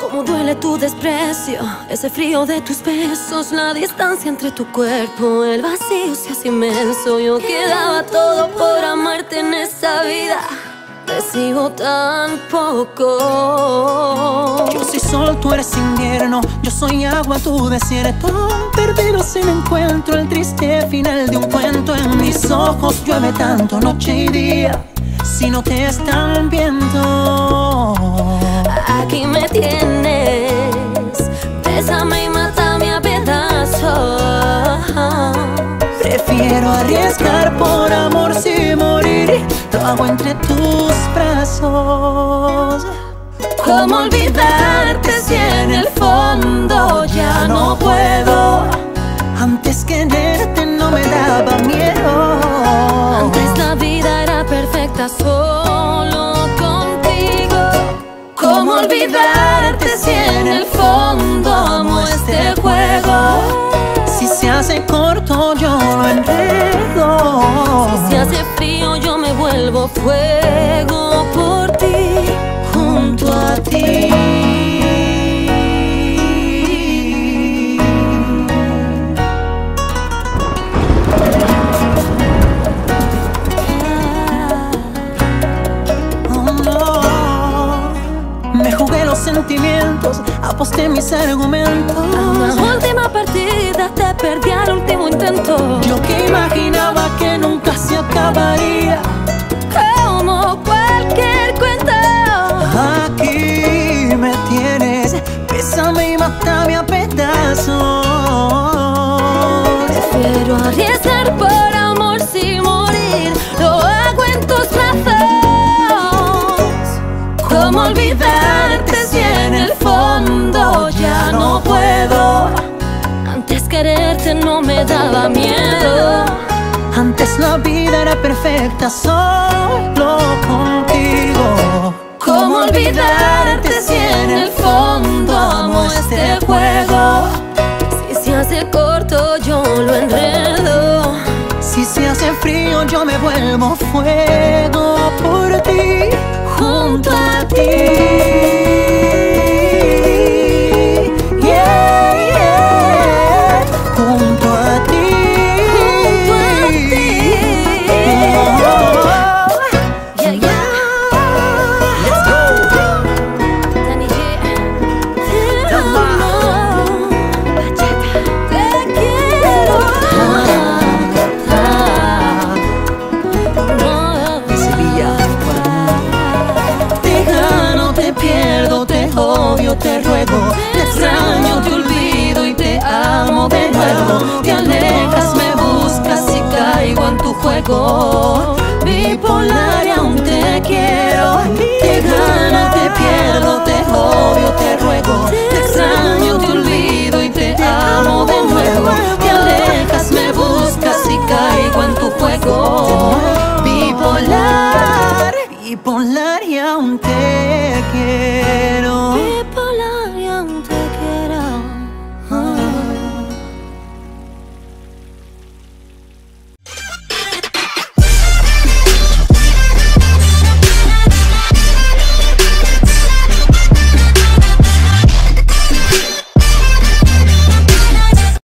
Cómo duele tu desprecio, ese frío de tus besos, la distancia entre tu cuerpo, el vacío se hace inmenso. Yo quedaba todo por amarte en esta vida, recibo tan poco. Yo soy sol, tú eres invierno, yo soy agua, tu desierto. Perdido sin encuentro, el triste final de un cuento. En mis ojos llueve tanto noche y día, si no te están viendo. Aquí me tienes, bésame y mátame a pedazos. Prefiero arriesgar por amor sin morir, lo hago entre tus brazos. ¿Cómo olvidarte si en el fondo ya no puedo? Antes quererte no me daba miedo. Antes la vida era perfecta solo contigo. ¿Cómo olvidarte si en el fondo amo este juego? Si se hace corto yo lo enredo. Si se hace frío yo me vuelvo fuego por ti, junto a ti. Me jugué los sentimientos, aposté mis argumentos. La última partida te perdí al último intento. Yo que imaginaba que nunca se acabaría, como cualquier cuento. Aquí me tienes, bésame y mátame a pedazos. Prefiero arriesgar por amor sin morir, lo hago en tus brazos. ¿Cómo olvidarte si en el fondo ya no puedo? Antes quererte no me daba miedo. Antes la vida era perfecta solo contigo. ¿Cómo olvidarte si en el fondo amo este juego? Si se hace corto yo lo enredo. Si se hace frío yo me vuelvo fuego por ti, junto a ti. Te ruego, te extraño, te olvido y te amo de nuevo. Te alejas, me buscas y caigo en tu juego. Bipolar y aún te quiero. Te gano, te pierdo, te odio, te ruego. Te extraño, te olvido y te amo de nuevo. Te alejas, me buscas y caigo en tu juego. Bipolar, bipolar.